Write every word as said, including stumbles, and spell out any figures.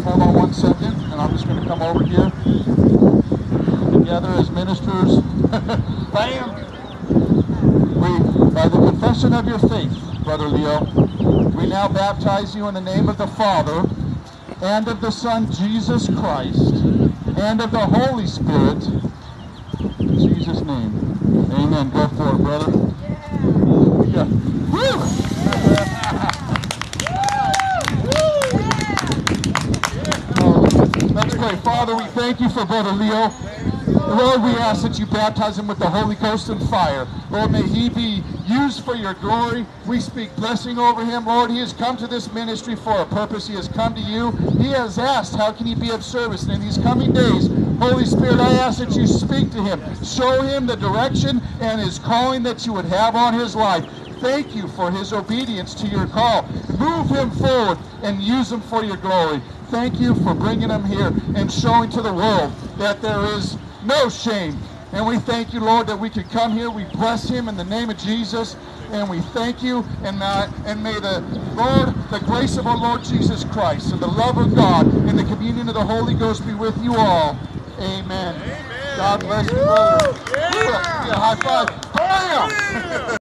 hold on one second, and I'm just going to come over here together as ministers. Bam! We, by the confession of your faith, Brother Leo, we now baptize you in the name of the Father, and of the Son, Jesus Christ, and of the Holy Spirit. In Jesus' name. Amen. Go for it, brother. Yeah. Woo! Let's pray. Father, we thank you for Brother Leo. Lord, we ask that you baptize him with the Holy Ghost and fire. Lord, may he be used for your glory. We speak blessing over him. Lord, he has come to this ministry for a purpose. He has come to you. He has asked, how can he be of service? And in these coming days, Holy Spirit, I ask that you speak to him. Show him the direction and his calling that you would have on his life. Thank you for his obedience to your call. Move him forward and use him for your glory. Thank you for bringing him here and showing to the world that there is no shame. And we thank you, Lord, that we could come here. We bless him in the name of Jesus. And we thank you. And, uh, and may the Lord, the grace of our Lord Jesus Christ, and the love of God, and the communion of the Holy Ghost be with you all. Amen. Amen. God bless you, brother. Yeah. Yeah, high five. Bam!